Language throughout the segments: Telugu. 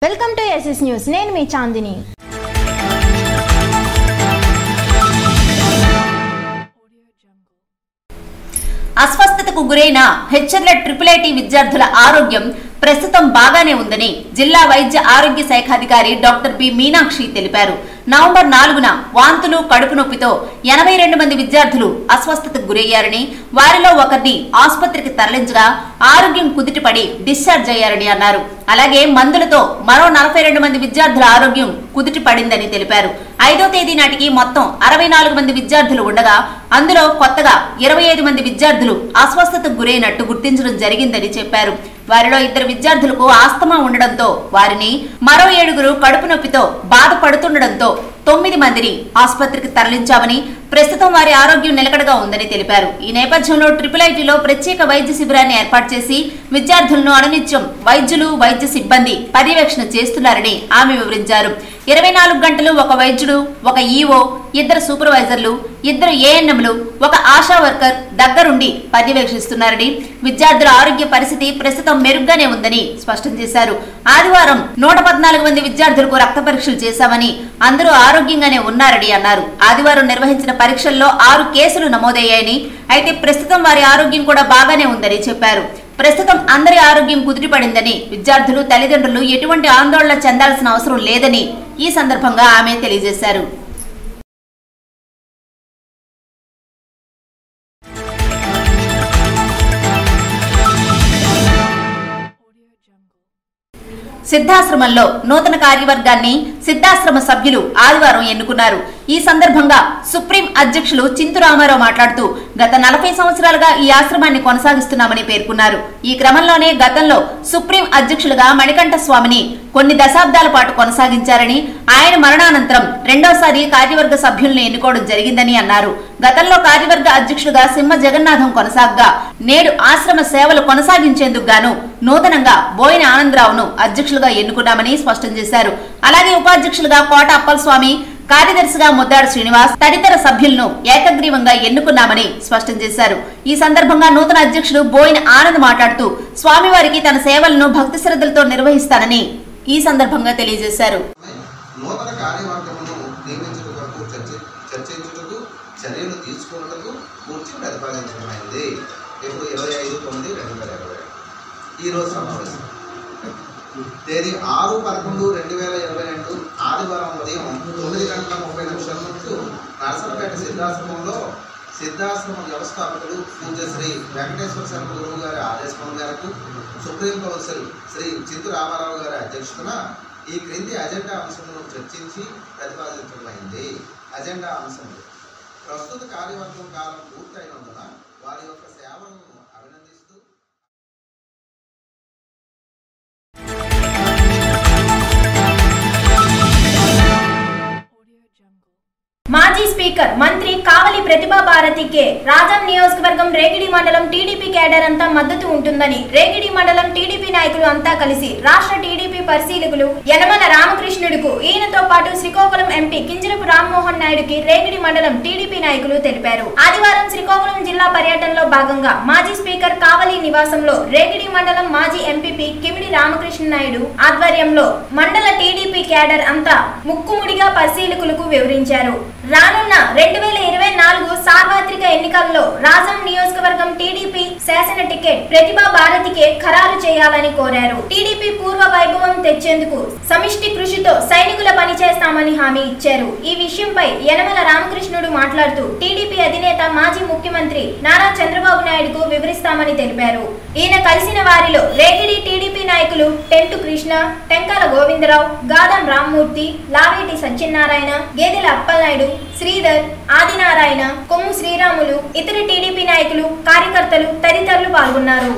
Welcome to SS news. నేను మీ చాందిని. అస్వస్థతకు గురైన హెచ్ఎర్ల ట్రిపుల్-ఐటీ విద్యార్థుల ఆరోగ్యం ప్రస్తుతం బాగానే ఉందని జిల్లా వైద్య ఆరోగ్య శాఖ అధికారి డాక్టర్ బి మీనాక్షి తెలిపారు. నవంబర్ 4న వాంతులు, కడుపు నొప్పితో 82 మంది విద్యార్థులు అస్వస్థతకు గురయ్యారని, వారిలో ఒకరిని ఆసుపత్రికి తరలించగా ఆరోగ్యం కుదుటపడి డిశ్చార్జ్ అయ్యారని అన్నారు. అలాగే మందులతో మరో 42 మంది విద్యార్థుల ఆరోగ్యం కుదుటపడిందని తెలిపారు. 5వ తేదీ నాటికి మొత్తం 64 మంది విద్యార్థులు ఉండగా అందులో కొత్తగా 25 మంది విద్యార్థులు అస్వస్థతకు గురైనట్టు గుర్తించడం జరిగిందని చెప్పారు. వారిలో 2 విద్యార్థులకు ఆస్తమా ఉండడంతో వారిని, మరో 7 కడుపు నొప్పితో బాధపడుతుండటంతో 9 మందిని ఆసుపత్రికి తరలించామని, ప్రస్తుతం వారి ఆరోగ్యం నిలకడగా ఉందని తెలిపారు. ఈ నేపథ్యంలో ట్రిపుల్-ఐటీలో ప్రత్యేక వైద్య శిబిరాన్ని ఏర్పాటు చేసి విద్యార్థులను అనునిత్యం వైద్యులు, వైద్య సిబ్బంది పర్యవేక్షణ చేస్తున్నారని ఆమె వివరించారు. 24 గంటలు ఒక వైద్యుడు, ఒక ఈఓ, 2 సూపర్వైజర్లు, 2 ఏఎన్ఎంలు, ఒక ఆశా వర్కర్ దగ్గరుండి పర్యవేక్షిస్తున్నారని, విద్యార్థుల ఆరోగ్య పరిస్థితి ప్రస్తుతం మెరుగ్గానే ఉందని స్పష్టం చేశారు. ఆదివారం 114 మంది విద్యార్థులకు రక్త పరీక్షలు చేశామని, అందరూ ఆరోగ్యంగానే ఉన్నారని అన్నారు. ఆదివారం నిర్వహించిన పరీక్షల్లో 6 కేసులు నమోదయ్యాయని, అయితే ప్రస్తుతం వారి ఆరోగ్యం కూడా బాగానే ఉందని చెప్పారు. ప్రస్తుతం అందరి ఆరోగ్యం కుదిరిపడిందని, విద్యార్థులు, తల్లిదండ్రులు ఎటువంటి ఆందోళన చెందాల్సిన అవసరం లేదని ఈ సందర్భంగా ఆమె తెలియజేశారు. సిద్ధాశ్రమంలో నూతన కార్యవర్గాన్ని సిద్ధాశ్రమ సభ్యులు ఆదివారం ఎన్నుకున్నారు. ఈ సందర్భంగా సుప్రీం అధ్యక్షులు చింతు రామారావు మాట్లాడుతూ గత 40 సంవత్సరాలుగా ఈ ఆశ్రమాన్ని కొనసాగిస్తున్నామని పేర్కొన్నారు. ఈ క్రమంలోనే గతంలో సుప్రీం అధ్యక్షులుగా మణికంఠ స్వామిని కొన్ని దశాబ్దాల పాటు కొనసాగించారని, ఆయన మరణానంతరం రెండోసారి కార్యవర్గ సభ్యులను ఎన్నుకోవడం జరిగిందని అన్నారు. గతంలో కార్యవర్గ అధ్యక్షులుగా సింహ జగన్నాథం కొనసాగగా నేడు ఆశ్రమ సేవలు కొనసాగించేందుకు గాను నూతనంగా బోయిన ఆనందరావును అధ్యక్షులుగా ఎన్నుకున్నామని స్పష్టం చేశారు. అలాగే ఉపాధ్యక్షులుగా కోట అప్పలస్వామి, కార్యదర్శిగా ముద్దాడు శ్రీనివాస్ తదితర సభ్యులను ఏకగ్రీవంగా ఎన్నుకున్నామని స్పష్టం చేశారు. ఈ సందర్భంగా నూతన అధ్యక్షుడు బోయిన ఆనంద్ మాట్లాడుతూ స్వామివారికి తన సేవలను భక్తి శ్రద్ధలతో నిర్వహిస్తానని ఈ సందర్భంగా తెలియజేశారు. తేదీ 6/11/2022 ఆదివారం ఉదయం 9:30 నుంచి నరసరపేట సిద్ధాశ్రమంలో సిద్ధాశ్రమ వ్యవస్థాపకులు పూజ్య శ్రీ వెంకటేశ్వర శర్మ గురువు గారి ఆదేశం మేరకు సుప్రీం కౌన్సిల్ శ్రీ చింతు రామారావు గారి అధ్యక్షతన ఈ క్రింది అజెండా అంశంలో చర్చించి ప్రతిపాదించడమైంది. అజెండా అంశంలో ప్రస్తుత కార్యవర్గం కాలం పూర్తయినందున వారి యొక్క సేవలను అభినందిస్తూ మాజీ స్పీకర్ మంత్రి కావలి ప్రతిభా భారతికే రాజం నియోజకవర్గం రేగిడి మండలం టీడీపీ కేడర్ అంతా మద్దతు ఉంటుందని రేగిడి మండలం టీడీపీ నాయకులు అంతా కలిసి రాష్ట్ర టీడీపీ పరిశీలకులు యనమల రామకృష్ణుడుకు, ఈయనతో పాటు శ్రీకాకుళం ఎంపీ కింజరపు రామ్మోహన్ నాయుడుకి రేగిడి మండలం టీడీపీ నాయకులు తెలిపారు. ఆదివారం శ్రీకాకుళం జిల్లా పర్యటనలో భాగంగా మాజీ స్పీకర్ కావలి నివాసంలో రేగిడి మండలం మాజీ ఎంపీపీ కిమిడి రామకృష్ణ నాయుడు ఆధ్వర్యంలో మండల టీడీపీ కేడర్ అంతా ముక్కుముడిగా పరిశీలకులకు వివరించారు. రానున్న 2024 సార్వత్రిక ఎన్నికల్లో రాజం నియోజకవర్గం టీడీపీ శాసన టికెట్ ప్రతిభా భారతికే ఖరారు చేయాలని కోరారు. టీడీపీ పూర్వ వైభవం తెచ్చేందుకు సమిష్టి కృషితో సైనికుల పనిచేస్తామని హామీ ఇచ్చారు. ఈ విషయంపై యనమల రామకృష్ణుడు మాట్లాడుతూ టీడీపీ అధినేత మాజీ ముఖ్యమంత్రి నారా చంద్రబాబు నాయుడుకు వివరిస్తామని తెలిపారు. ఈయన కలిసిన వారిలో రేగిడి టీడీపీ నాయకులు టెంటు కృష్ణ, టెంకాల గోవిందరావు, గాదం రామ్మూర్తి, లావేటి సత్యనారాయణ, గేదెల అప్పలనాయుడు, శ్రీధర్, ఆదినారాయణ, కొమ్ము శ్రీరాములు, ఇతర టీడీపీ నాయకులు, కార్యకర్తలు తదితరులు పాల్గొన్నారు.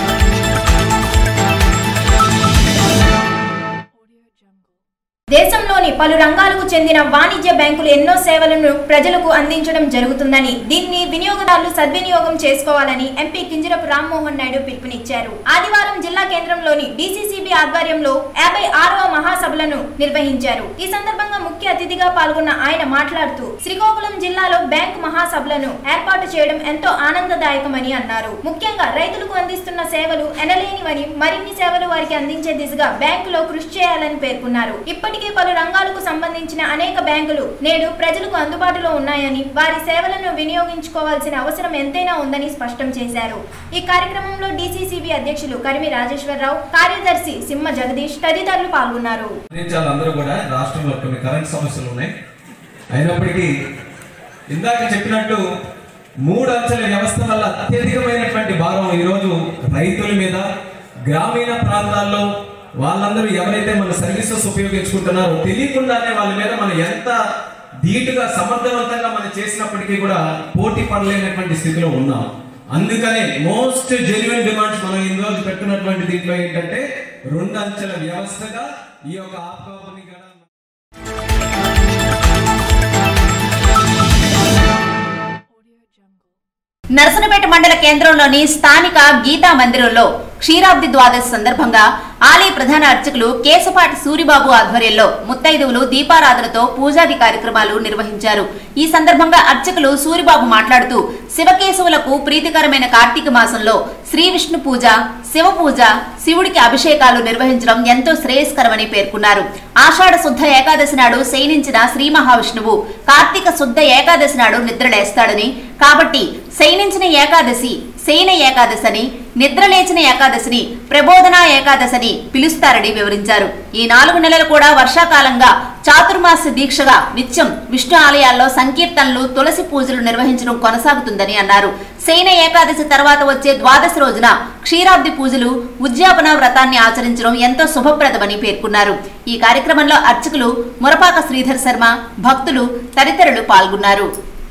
దేశంలో జిల్లాలోని పలు రంగాలకు చెందిన వాణిజ్య బ్యాంకులు ఎన్నో సేవలను ప్రజలకు అందించడం జరుగుతుందని, దీన్ని వినియోగదారులు సద్వినియోగం చేసుకోవాలని ఎంపీ కింజరపు రామ్మోహన్ నాయుడు పిలుపునిచ్చారు. ఆదివారం జిల్లా కేంద్రంలోని డీసీసీబీ ఆధ్వర్యంలో 56వ మహాసభలను నిర్వహించారు. ఈ సందర్భంగా ముఖ్య అతిథిగా పాల్గొన్న ఆయన మాట్లాడుతూ శ్రీకాకుళం జిల్లాలో బ్యాంకు మహాసభలను ఏర్పాటు చేయడం ఎంతో ఆనందదాయకమని అన్నారు. ముఖ్యంగా రైతులకు అందిస్తున్న సేవలు ఎనలేనివని, మరిన్ని సేవలు వారికి అందించే దిశగా బ్యాంకులో కృషి చేయాలని పేర్కొన్నారు. ఇప్పటికే పలు రంగాలకు సంబంధించిన అనేక బ్యాంకులు నేడు ప్రజలకు అందుబాటులో ఉన్నాయని, వారి సేవలను వినియోగించుకోవాల్సిన అవసరం ఎంతైనా ఉందని స్పష్టం చేశారు. ఈ కార్యక్రమంలో డీసీసీబీ అధ్యక్షులు కరిమి రాజేశ్వరరావు, కార్యదర్శి సింహ జగదీష్ తదితరులు పాల్గొన్నారు. అందరూ కూడా రాష్ట్రంలో కొన్ని కరెంట్ సమస్యలు ఉన్నాయి. అయినప్పటికీ ఇందాక చెప్పినట్టు 3 అంచెల వ్యవస్థ వల్ల అత్యధికమైనటువంటి భారం ఈరోజు రైతుల మీద, గ్రామీణ ప్రాంతాల్లో వాళ్ళందరూ ఎవరైతే మన సర్వీసెస్ ఉపయోగించుకుంటున్నారో తెలియకుండానే వాళ్ళ మీద మనం ఎంత ధీటుగా సమర్థవంతంగా మనం చేసినప్పటికీ కూడా పోటీ పడలేనటువంటి స్థితిలో ఉన్నాం. అందుకనే మోస్ట్ జెన్యున్ డిమాండ్స్ మనం ఈ రోజు పెట్టుకున్నటువంటి దీంట్లో ఏంటంటే 2 అంచెల వ్యవస్థగా ఈ యొక్క ఆత్మని నర్సనపేట మండల కేంద్రంలోని స్థానిక గీతా మందిరంలో క్షీరాబ్ది ద్వాదశి సందర్భంగా ఆలయ ప్రధాన అర్చకులు కేశపాటి సూరిబాబు ఆధ్వర్యంలో ముత్తైదువులు దీపారాధనతో పూజాది కార్యక్రమాలు నిర్వహించారు. ఈ సందర్భంగా అర్చకులు సూరిబాబు మాట్లాడుతూ శివకేశవులకు ప్రీతికరమైన కార్తీక మాసంలో శ్రీ విష్ణు పూజ, శివ పూజ, శివుడికి అభిషేకాలు నిర్వహించడం ఎంతో శ్రేయస్కరమని పేర్కొన్నారు. ఆషాఢ శుద్ధ ఏకాదశి నాడు శయనించిన శ్రీ మహావిష్ణువు కార్తీక శుద్ధ ఏకాదశి నాడు నిద్రలేస్తాడని, కాబట్టి శయనించిన ఏకాదశి శయన ఏకాదశి అని, నిద్రలేచిన ఏకాదశిని ప్రబోధనా ఏకాదశిని పిలుస్తారని వివరించారు. ఈ 4 నెలలు కూడా వర్షాకాలంగా చాతుర్మాస దీక్షగా నిత్యం విష్ణు ఆలయాల్లో సంకీర్తనలు, తులసి పూజలు నిర్వహించడం కొనసాగుతుందని అన్నారు. శయన ఏకాదశి తర్వాత వచ్చే ద్వాదశి రోజున క్షీరాబ్ది పూజలు, ఉద్యాపన వ్రతాన్ని ఆచరించడం ఎంతో శుభప్రదమని పేర్కొన్నారు. ఈ కార్యక్రమంలో అర్చకులు మురపాక శ్రీధర్ శర్మ, భక్తులు తదితరులు పాల్గొన్నారు.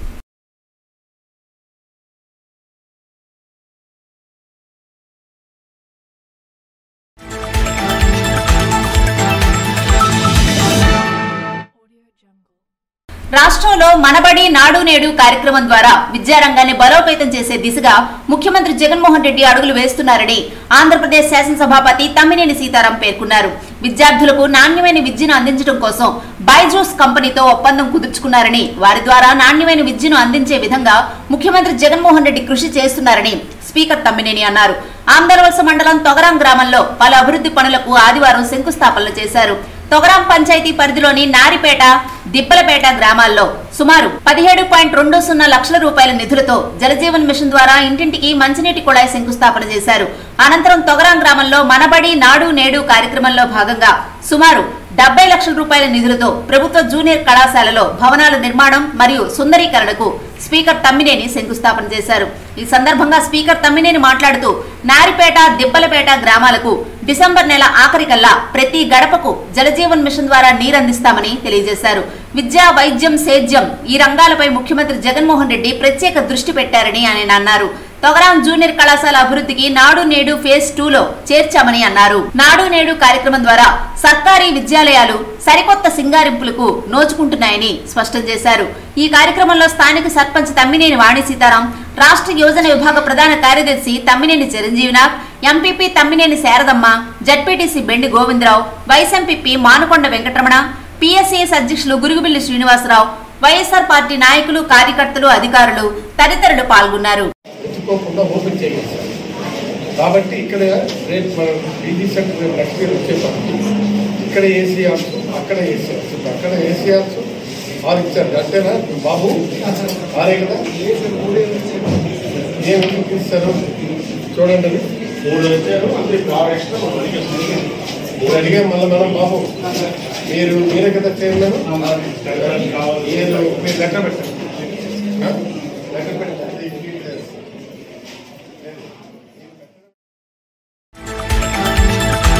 రాష్ట్రంలో మనబడి నాడు నేడు కార్యక్రమం ద్వారా విద్యారంగాన్ని బలోపేతం చేసే దిశగా ముఖ్యమంత్రి జగన్మోహన్ రెడ్డి అడుగులు వేస్తున్నారని ఆంధ్రప్రదేశ్ శాసనసభాపతి తమ్మినేని సీతారాం పేర్కొన్నారు. విద్యార్థులకు నాణ్యమైన విద్యను అందించడం కోసం బైజూస్ కంపెనీతో ఒప్పందం కుదుర్చుకున్నారని, వారి ద్వారా నాణ్యమైన విద్యను అందించే విధంగా ముఖ్యమంత్రి జగన్మోహన్ రెడ్డి కృషి చేస్తున్నారని స్పీకర్ తమ్మినేని అన్నారు. ఆంధ్రవలస మండలం తొగరాం గ్రామంలో పలు అభివృద్ధి పనులకు ఆదివారం శంకుస్థాపనలు చేశారు. తొగరాం పంచాయతీ పరిధిలోని నారిపేట, దిబ్బలపేట గ్రామాల్లో సుమారు 17.20 లక్షల రూపాయల నిధులతో జలజీవన్ మిషన్ ద్వారా ఇంటింటికి మంచినీటి కుళాయి శంకుస్థాపన చేశారు. అనంతరం తొగరాం గ్రామంలో మనబడి నాడు నేడు కార్యక్రమంలో భాగంగా సుమారు 70 లక్షల రూపాయల నిధులతో ప్రభుత్వ జూనియర్ కళాశాలలో భవనాల నిర్మాణం మరియు సుందరీకరణకు స్పీకర్ తమ్మినేని శంకుస్థాపన చేశారు. ఈ సందర్భంగా స్పీకర్ తమ్మినేని మాట్లాడుతూ నారిపేట, దిబ్బలపేట గ్రామాలకు డిసెంబర్ నెల ఆఖరికల్లా ప్రతి గడపకు జలజీవన్ మిషన్ ద్వారా నీరందిస్తామని తెలియజేశారు. విద్య, వైద్యం, సేద్యం ఈ రంగాలపై ముఖ్యమంత్రి జగన్మోహన్ రెడ్డి ప్రత్యేక దృష్టి పెట్టారని ఆయన అన్నారు. తొగరాం జూనియర్ కళాశాల అభివృద్ధికి నాడు నేడు ఫేజ్ 2లో చేర్చామని అన్నారు. నాడు నేడు కార్యక్రమం ద్వారా సర్కారీ విద్యాలయాలు సరికొత్త సింగారింపులకు నోచుకుంటున్నాయని స్పష్టం చేశారు. ఈ కార్యక్రమంలో స్థానిక సర్పంచ్ తమ్మినేని వాణి సీతారాం, రాష్ట్ర యోజన విభాగ ప్రధాన కార్యదర్శి Tammineni Chiranjeevinath, MPP Tammineni Saradamma, ZPTC Bendi Govindarao, vice MPP Manukonda Venkataramana, PSCS అధ్యక్షులు గురుగుబిల్లి శ్రీనివాసరావు, వైఎస్ఆర్ పార్టీ నాయకులు, కార్యకర్తలు, అధికారులు తదితరులు పాల్గొన్నారు. కాబట్టి ఇక్కడ రేపు మనం పీజీ సెంటర్ నెక్స్ట్ ఇయర్ వచ్చేటప్పుడు ఇక్కడ ఏసీఆర్స్, అక్కడ ఏసీఆర్స్, అక్కడ ఏసీఆర్స్ ఆరు ఇచ్చారు. అంతేనా బాబు? ఆరే కదా? ఏమి ఇస్తారు చూడండి. 3 వచ్చారు, అడిగే మళ్ళీ మనం బాబు మీరే కదా చైర్మన్, మీరు లెక్క పెట్టండి. లెక్క పెట్టండి.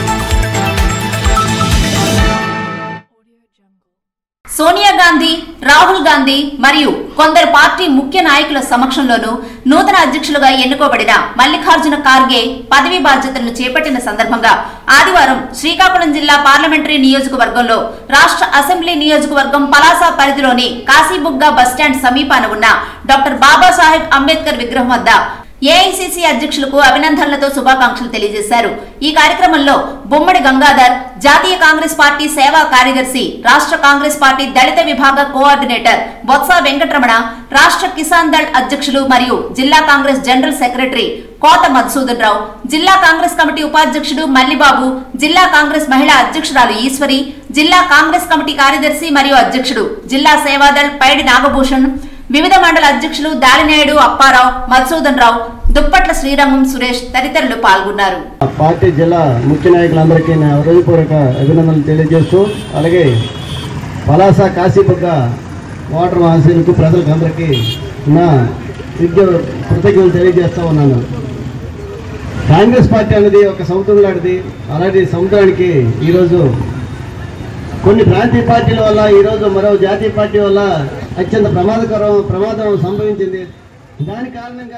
సోనియా గాంధీ, రాహుల్ గాంధీ మరియు కొందరు పార్టీ ముఖ్య నాయకుల సమక్షంలోనూ నూతన అధ్యక్షులుగా ఎన్నుకోబడిన మల్లికార్జున ఖార్గే పదవీ బాధ్యతలను చేపట్టిన సందర్భంగా ఆదివారం శ్రీకాకుళం జిల్లా పార్లమెంటరీ నియోజకవర్గంలో రాష్ట్ర అసెంబ్లీ నియోజకవర్గం పలాస పరిధిలోని కాశీబుగ్గ బస్టాండ్ సమీపాన ఉన్న డాక్టర్ బాబాసాహెబ్ అంబేద్కర్ విగ్రహం వద్ద ఏఐసిసి అధ్యక్షులకు అభినందనలతో శుభాకాంక్షలు తెలియజేశారు. ఈ కార్యక్రమంలో బొమ్మడి గంగాధర్, జాతీయ కాంగ్రెస్ పార్టీ సేవా కార్యదర్శి, రాష్ట్ర కాంగ్రెస్ పార్టీ దళిత విభాగ కోఆర్డినేటర్ బొత్స వెంకటరమణ, రాష్ట్ర కిసాన్ దళ్ అధ్యక్షులు మరియు జిల్లా కాంగ్రెస్ జనరల్ సెక్రటరీ కోట మధుసూదన్ రావు, జిల్లా కాంగ్రెస్ కమిటీ ఉపాధ్యక్షుడు మల్లిబాబు, జిల్లా కాంగ్రెస్ మహిళా అధ్యక్షురాలు ఈశ్వరి, జిల్లా కాంగ్రెస్ కమిటీ కార్యదర్శి మరియు అధ్యక్షుడు జిల్లా సేవాదళ్ పైడి నాగభూషణ్, వివిధ మండల అధ్యక్షులు దాలినేయుడు అప్పారావు, మధుసూదన్ రావు, దుప్పట్ల శ్రీరంగం సురేష్ తదితరులు పాల్గొన్నారు. పార్టీ జిల్లా ముఖ్య నాయకులందరికీ నా హృదయపూర్వక అభినందనలు తెలియజేస్తూ, అలాగే పలాస కాశీబుగ్గ వాటర్ మహాశయులకు ప్రజలకు అందరికీ నా కృతజ్ఞతలు తెలియజేస్తా ఉన్నాను. కాంగ్రెస్ పార్టీ అనేది ఒక సముద్రం లాంటిది. అలాంటి సముద్రానికి ఈరోజు కొన్ని ప్రాంతీయ పార్టీల వల్ల, ఈరోజు మరో జాతీయ పార్టీ వల్ల అత్యంత ప్రమాదం సంభవించింది. దాని కారణంగా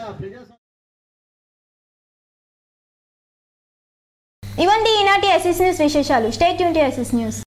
ఇవండి ఈనాటి ఎస్ఎస్ న్యూస్ విశేషాలు. Stay tune to SS news.